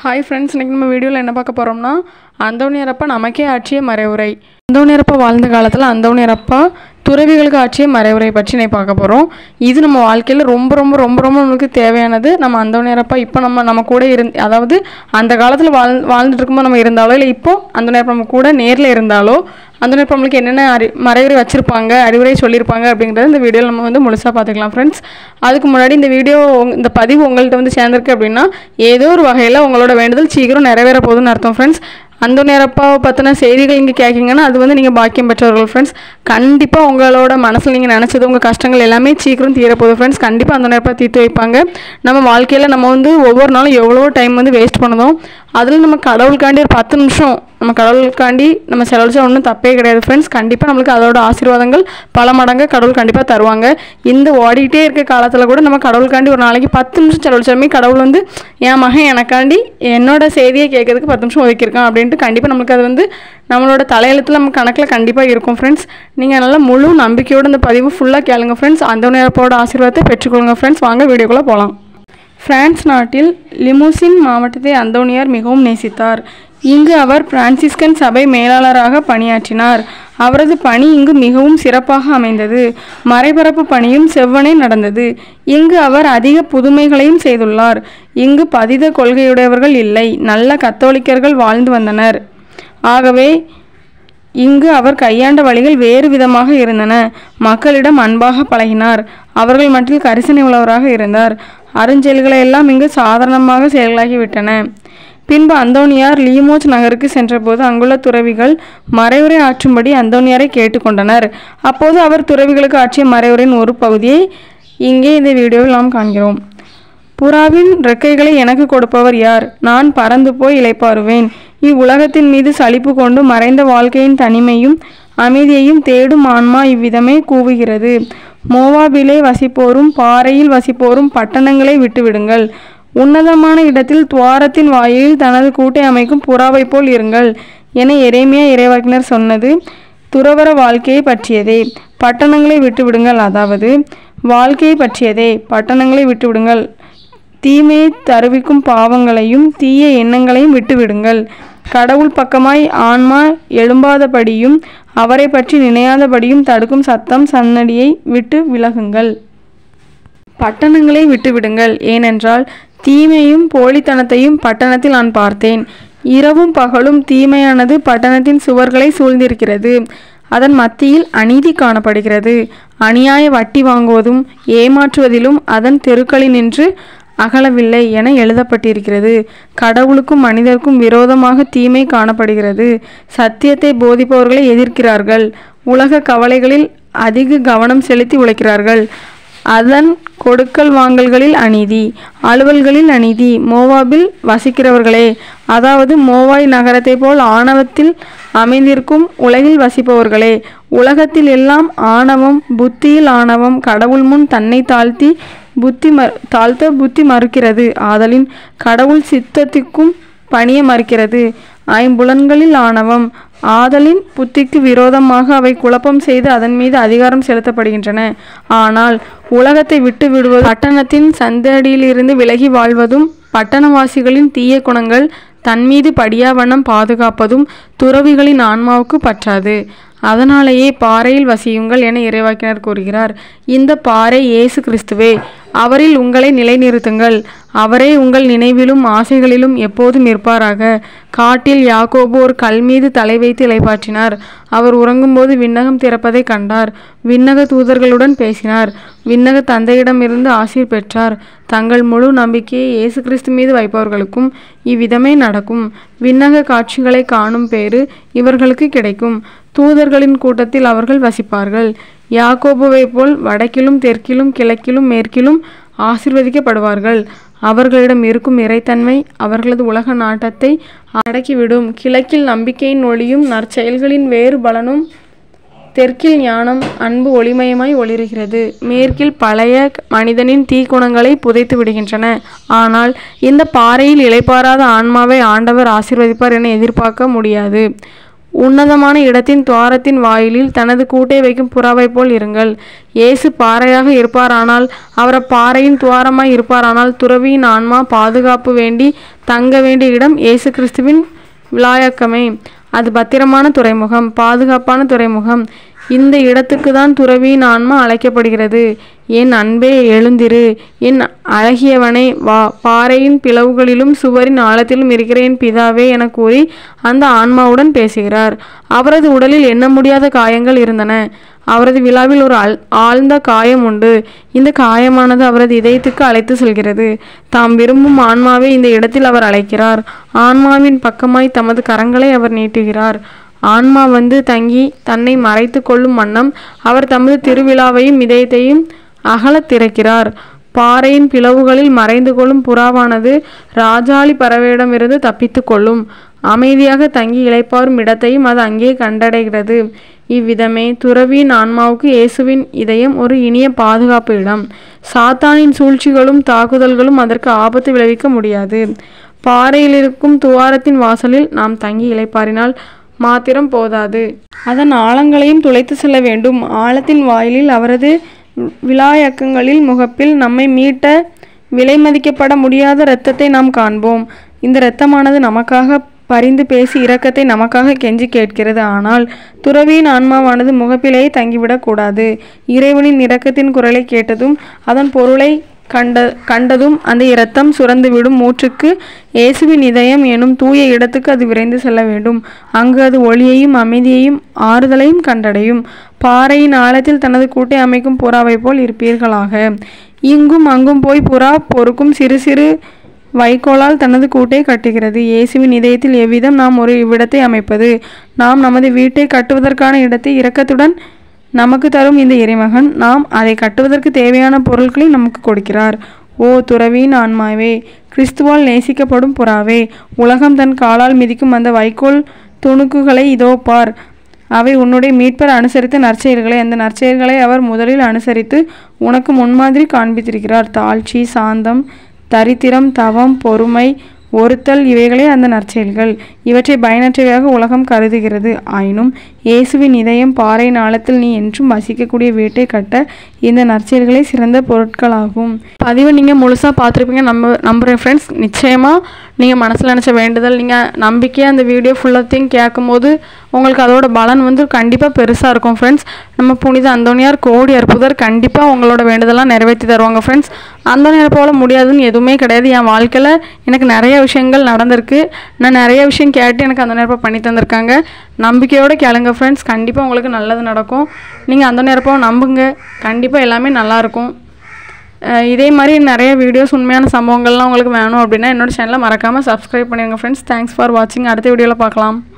Hi friends, இன்றைக்கி நம்ம வீடியோவில் என்ன பார்க்க போகிறோம்னா அந்தோணியரப்பா நமக்கே ஆட்சிய மறைவுரை. அந்தோணியரப்பா வாழ்ந்த காலத்தில் அந்தோணியரப்பா துறவிகளுக்கு ஆட்சிய மறைவுரை பற்றி நான் பார்க்க போகிறோம். இது நம்ம வாழ்க்கையில் ரொம்ப ரொம்ப ரொம்ப ரொம்ப நம்மளுக்கு தேவையானது. நம்ம அந்தோணியரப்பா இப்போ நம்ம கூட அதாவது அந்த காலத்தில் வாழ்ந்துட்டு இருக்கும்போது நம்ம இருந்தாலோ இல்லை இப்போது அந்தோணியரப்பா நம்ம கூட நேரில் இருந்தாலோ அந்தோணியரப்பா நம்மளுக்கு என்னென்ன மறைவுரை வச்சுருப்பாங்க, அறிவுரை சொல்லியிருப்பாங்க அப்படிங்கிறத இந்த வீடியோவில் நம்ம முழுசாக பார்த்துக்கலாம் ஃப்ரெண்ட்ஸ். அதுக்கு முன்னாடி இந்த பதிவு உங்கள்கிட்ட சேர்ந்துருக்கு அப்படின்னா ஏதோ ஒரு வகையில் உங்களோட வேண்டுதல் சீக்கிரம் நிறைவேற போகுதுன்னு அர்த்தம் ஃப்ரெண்ட்ஸ். அந்தோணியரப்பாவை பற்றின செய்திகள் இங்கே கேட்கிங்கன்னா அது நீங்கள் பாக்கியம் பெற்றவர்கள் ஃப்ரெண்ட்ஸ். கண்டிப்பாக உங்களோட மனசில் நீங்கள் நினச்சது உங்கள் கஷ்டங்கள் எல்லாமே சீக்கிரம் தீரப்போகுது ஃப்ரெண்ட்ஸ். கண்டிப்பாக அந்தோணியரப்பா தீர்த்து வைப்பாங்க. நம்ம வாழ்க்கையில் நம்ம ஒவ்வொரு நாளும் எவ்வளோ டைம் வேஸ்ட் பண்ணுதோம். அதில் நம்ம கடவுளுக்காண்டி ஒரு 10 நிமிஷம் நம்ம கடவுளுக்காண்டி நம்ம செலவழிச்சா ஒன்றும் தப்பே கிடையாது ஃப்ரெண்ட்ஸ். கண்டிப்பாக நம்மளுக்கு அதோட ஆசீர்வாதங்கள் பல மடங்கு கடவுள் கண்டிப்பாக தருவாங்க. இந்த ஓடிக்கிட்டே இருக்க காலத்தில் கூட நம்ம கடவுளுக்காண்டி ஒரு நாளைக்கு 10 நிமிஷம் செலவழிச்சாலுமே கடவுள் என் மகன் எனக்காண்டி என்னோட செய்தியை கேட்கறதுக்கு 10 நிமிஷம் ஒதுக்கியிருக்கான் அப்படின்ட்டு கண்டிப்பாக நம்மளுக்கு அது நம்மளோட தலையெழுத்தில் நம்ம கணக்கில் கண்டிப்பாக இருக்கும் ஃப்ரெண்ட்ஸ். நீங்கள் நல்லா முழு நம்பிக்கையோடு இந்த பதிவு ஃபுல்லாக கேளுங்க ஃப்ரெண்ட்ஸ். அந்தோணியரப்பாவோட ஆசீர்வாதத்தை பெற்றுக்கொள்ளுங்க ஃப்ரெண்ட்ஸ். வாங்க வீடியோக்குள்ளே போகலாம். பிரான்ஸ் நாட்டில் லிமூசின் மாவட்டத்தை அந்தோணியார் மிகவும் நேசித்தார். இங்கு அவர் பிரான்சிஸ்கன் சபை மேலாளராக பணியாற்றினார். அவரது பணி இங்கு மிகவும் சிறப்பாக அமைந்தது. மறைபரப்பு பணியும் செவ்வனே நடந்தது. இங்கு அவர் அதிக புதுமைகளையும் செய்துள்ளார். இங்கு பதித கொள்கையுடையவர்கள் இல்லை, நல்ல கத்தோலிக்கர்கள் வாழ்ந்து வந்தனர். ஆகவே இங்கு அவர் கையாண்ட வழிகள் வேறு விதமாக இருந்தன. மக்களிடம் அன்பாக பழகினார். அவர்கள் மட்டில் கரிசனை உள்ளவராக இருந்தார். அருஞ்செயல்களை எல்லாம் இங்கு சாதாரணமாக செயல்களாகிவிட்டன. பின்பு அந்தோணியார் லிமோஜ் நகருக்கு சென்றபோது அங்குள்ள துறவிகள் மறைவுரை ஆற்றும்படி அந்தோணியாரை கேட்டுக்கொண்டனர். அப்போது அவர் துறவிகளுக்கு ஆற்றிய மறைவுரையின் ஒரு பகுதியை இங்கே இந்த வீடியோவில் நாம் காண்கிறோம். புறாவின் இறக்கைகளை எனக்கு கொடுப்பவர் யார்? நான் பறந்து போய் இளைப்பாறுவேன். இவ்வுலகத்தின் மீது சலிப்பு கொண்டு மறைந்த வாழ்க்கையின் தனிமையும் அமைதியையும் தேடும் ஆன்மா இவ்விதமே கூவுகிறது. மோவாபிலே வசிப்போரும் பாறையில் வசிப்போரும் பட்டணங்களை விட்டுவிடுங்கள். உன்னதமான இடத்தில் துவாரத்தின் வாயிலில் தனது கூட்டை அமைக்கும் புறாவை போல் இருங்கள் என எரேமியா இறைவாக்கினர் சொன்னது துறவற வாழ்க்கையை பற்றியதே. பட்டணங்களை விட்டுவிடுங்கள், அதாவது வாழ்க்கையை பற்றியதே. பட்டணங்களை விட்டுவிடுங்கள், தீமையை தருவிக்கும் பாவங்களையும் தீய எண்ணங்களையும் விட்டுவிடுங்கள். கடவுள் பக்கமாய் ஆன்மா எழும்பாதபடியும் அவரை பற்றி நினையாதபடியும் தடுக்கும் சத்தம் சன்னடியை விட்டு விலகுங்கள். பட்டணங்களை விட்டுவிடுங்கள், ஏனென்றால் தீமையும் போலித்தனத்தையும் பட்டணத்தில் நான் பார்த்தேன். இரவும் பகலும் தீமையானது பட்டணத்தின் சுவர்களை சூழ்ந்திருக்கிறது. அதன் மத்தியில் அநீதி காணப்படுகிறது. அநியாய வட்டி வாங்குவதும் ஏமாற்றுவதிலும் அதன் தெருக்களினின்று அகலவில்லை என எழுதப்பட்டிருக்கிறது. கடவுளுக்கும் மனிதருக்கும் விரோதமாக தீமை காணப்படுகிறது. சத்தியத்தை போதிப்பவர்களை எதிர்க்கிறார்கள். உலக கவலைகளில் அதிக கவனம் செலுத்தி உழைக்கிறார்கள். அதன் கொடுக்கல் வாங்கல்களில் அநீதி, அலுவல்களில் அநீதி. மோவாபில் வசிக்கிறவர்களே, அதாவது மோவாய் நகரத்தை போல் ஆணவத்தில் அமைந்திருக்கும் உலகில் வசிப்பவர்களே, உலகத்தில் எல்லாம் ஆணவம், புத்தியில் ஆணவம். கடவுள் முன் தன்னை தாழ்த்த புத்தி மறுக்கிறது. ஆதலின் கடவுள் சித்தத்திற்கும் பணிய மறுக்கிறது. ஐம்புலன்களில் ஆணவம், ஆதலின் புத்திக்கு விரோதமாக அவை குழப்பம் செய்து அதன் மீது அதிகாரம் செலுத்தப்படுகின்றன. ஆனால் உலகத்தை விட்டு விடுவது, பட்டணத்தின் சந்தடியிலிருந்து விலகி வாழ்வதும், பட்டணவாசிகளின் தீய குணங்கள் தன்மீது படியாவண்ணம் பாதுகாப்பதும் துறவிகளின் ஆன்மாவுக்கு பற்றாது. அதனாலேயே பாறையில் வசியுங்கள் என இறைவாக்கினர் கூறுகிறார். இந்த பாறை இயேசு கிறிஸ்துவே. அவரில் உங்களை நிலைநிறுத்துங்கள். அவரே உங்கள் நினைவிலும் ஆசைகளிலும் எப்போதும் இருப்பாராக. காட்டில் யாக்கோபு ஒரு கல் மீது தலை வைத்து இளைப்பாற்றினார். அவர் உறங்கும்போது விண்ணகம் திறப்பதை கண்டார். விண்ணக தூதர்களுடன் பேசினார். விண்ணக தந்தையிடமிருந்து ஆசீர் பெற்றார். தங்கள் முழு நம்பிக்கையை இயேசு கிறிஸ்து மீது வைப்பவர்களுக்கும் இவ்விதமே நடக்கும். விண்ணக காட்சிகளை காணும் பேறு இவர்களுக்கு கிடைக்கும். தூதர்களின் கூட்டத்தில் அவர்கள் வசிப்பார்கள். யாக்கோபுவை போல் வடக்கிலும் தெற்கிலும் கிழக்கிலும் மேற்கிலும் ஆசீர்வதிக்கப்படுவார்கள். அவர்களிடம் இருக்கும் இறைத்தன்மை அவர்களது உலக நாட்டத்தை அடக்கிவிடும். கிழக்கில் நம்பிக்கையின் ஒளியும் நற்செயல்களின் வேறு பலனும், தெற்கில் ஞானம் அன்பு ஒளிமயமாய் ஒளிர்கிறது. மேற்கில் பழைய மனிதனின் தீக்குணங்களை புதைத்து விடுகின்றன. ஆனால் இந்த பாறையில் இளைப்பாறாத ஆன்மாவை ஆண்டவர் ஆசீர்வதிப்பார் என எதிர்பார்க்க முடியாது. உன்னதமான இடத்தின் துவாரத்தின் வாயிலில் தனது கூட்டை வைக்கும் புறாவை போல் இருங்கள். இயேசு பாறையாக இருப்பாரானால், அவர் பாறையின் துவாரமாய் இருப்பாரானால், துறவியின் ஆன்மா பாதுகாப்பு வேண்டி தங்க வேண்டிய இடம் இயேசு கிறிஸ்துவின் விலாயக்கமே. அது பத்திரமான துறைமுகம், பாதுகாப்பான துறைமுகம். இந்த இடத்துக்கு தான் துறவியின் ஆன்மா அழைக்கப்படுகிறது. என் அன்பே, எழுந்திரு, என் அழகியவனே வா, பாறையின் பிளவுகளிலும் சுவரின் ஆழத்திலும் இருக்கிற என் பிதாவே என கூறி அந்த ஆன்மாவுடன் பேசுகிறார். அவரது உடலில் எண்ண முடியாத காயங்கள் இருந்தன. அவரது விழாவில் ஒரு ஆழ்ந்த காயம் உண்டு. இந்த காயமானது அவரது இதயத்துக்கு அழைத்து செல்கிறது. தாம் விரும்பும் ஆன்மாவை இந்த இடத்தில் அவர் அழைக்கிறார். ஆன்மாவின் பக்கமாய் தமது கரங்களை அவர் நீட்டுகிறார். ஆன்மா வந்து தங்கி தன்னை மறைத்து கொள்ளும் வண்ணம் அவர் தமது திருவிழாவையும் இதயத்தையும் அகலத் திறக்கிறார். பாறையின் பிளவுகளில் மறைந்து கொள்ளும் புறாவானது ராஜாளி பறவையிடமிருந்து தப்பித்து கொள்ளும். அமைதியாக தங்கி இளைப்பாறும் இடத்தையும் அது அங்கே கண்டடைகிறது. இவ்விதமே துறவியின் ஆன்மாவுக்கு இயேசுவின் இதயம் ஒரு இனிய பாதுகாப்பு இடம். சாத்தானின் சூழ்ச்சிகளும் தாக்குதல்களும் அதற்கு ஆபத்து விளைவிக்க முடியாது. பாறையில் இருக்கும் துவாரத்தின் வாசலில் நாம் தங்கி இளைப்பாறினால் மாத்திரம் போதாது, அதன் ஆழங்களையும் துளைத்து செல்ல வேண்டும். ஆழத்தின் வாயிலில் அவரது விலாயக்கங்களில் முகப்பில் நம்மை மீட்ட விலை மதிக்கப்பட முடியாத இரத்தத்தை நாம் காண்போம். இந்த இரத்தமானது நமக்காக பரிந்து பேசி இரக்கத்தை நமக்காக கெஞ்சி கேட்கிறது. ஆனால் துறவியின் ஆன்மாவானது முகப்பிலேயே தங்கிவிடக்கூடாது. இறைவனின் இரக்கத்தின் குரலை கேட்டதும் அதன் பொருளை கண்டதும் அந்த இரத்தம் சுரந்துவிடும் மூச்சுக்கு இயேசுவின் இதயம் எனும் தூய இடத்துக்கு அது விரைந்து செல்ல வேண்டும். அங்கு அது ஒளியையும் அமைதியையும் ஆறுதலையும் கண்டடையும். பாறையின் ஆழத்தில் தனது கூட்டை அமைக்கும் புறாவை போல் இருப்பீர்களாக. இங்கும் அங்கும் போய் புறா பொறுக்கும் சிறு சிறு வைக்கோலால் தனது கூட்டை கட்டுகிறது. இயேசுவின் இதயத்தில் எவ்விதம் நாம் ஒரு இவ்விடத்தை அமைப்பது? நாம் நமது வீட்டை கட்டுவதற்கான இடத்தை இரக்கத்துடன் நமக்கு தரும் இந்த இறைமகன் நாம் அதை கட்டுவதற்கு தேவையான பொருட்களை நமக்கு கொடுக்கிறார். ஓ துறவியின் ஆன்மாவே, கிறிஸ்துவால் நேசிக்கப்படும் புறாவே, உலகம் தன் காலால் மிதிக்கும் அந்த வைக்கோல் துணுக்குகளை இதோ பார். அவை உன்னுடைய மீட்பர் அனுசரித்த நற்செயல்களை. அந்த நற்செயல்களை அவர் முதலில் அனுசரித்து உனக்கு முன்மாதிரி காண்பித்திருக்கிறார். தாழ்ச்சி, சாந்தம், தரித்திரம், தவம், பொறுமை, ஒருத்தல் இவைகளே அந்த நற்செயல்கள். இவற்றை பயனற்றவையாக உலகம் கருதுகிறது. ஆயினும் இயேசுவின் இதயம் பாறையின் ஆழத்தில் நீ என்றும் வசிக்கக்கூடிய வீட்டை கட்ட இந்த நற்செயல்களே சிறந்த பொருட்களாகும். பதிவை நீங்கள் முழுசாக பார்த்துருப்பீங்க நம்புகிறேன் ஃப்ரெண்ட்ஸ். நிச்சயமாக நீங்கள் மனசில் நினச்ச வேண்டுதல், நீங்கள் நம்பிக்கையாக அந்த வீடியோ ஃபுல்லாத்தையும் கேட்கும்போது உங்களுக்கு அதோட பலன் வந்து கண்டிப்பாக பெருசாக இருக்கும் ஃப்ரெண்ட்ஸ். நம்ம புனித அந்தோனியார் கோடி அற்புதர் கண்டிப்பாக உங்களோட வேண்டுதலாம் நிறைவேற்றி தருவாங்க ஃப்ரெண்ட்ஸ். அந்தோனியார் போல முடியாதுன்னு எதுவுமே கிடையாது. என் வாழ்க்கையில் எனக்கு நிறைய விஷயங்கள் நடந்திருக்கு. நான் நிறைய விஷயம் கேட்டு எனக்கு அந்த நேரப்போ பண்ணி தந்திருக்காங்க. நம்பிக்கையோடு கேளுங்க ஃப்ரெண்ட்ஸ், கண்டிப்பாக உங்களுக்கு நல்லது நடக்கும். நீங்கள் அந்த நேரப்போ நம்புங்க, கண்டிப்பாக எல்லாமே நல்லாயிருக்கும். இதே மாதிரி நிறைய வீடியோஸ், உண்மையான சம்பவங்கள்லாம் உங்களுக்கு வேணும் அப்படின்னா என்னோடய சேனலை மறக்காமல் சப்ஸ்கிரைப் பண்ணிடுங்க ஃப்ரெண்ட்ஸ். தேங்க்ஸ் ஃபார் வாட்சிங். அடுத்த வீடியோவில் பார்க்கலாம்.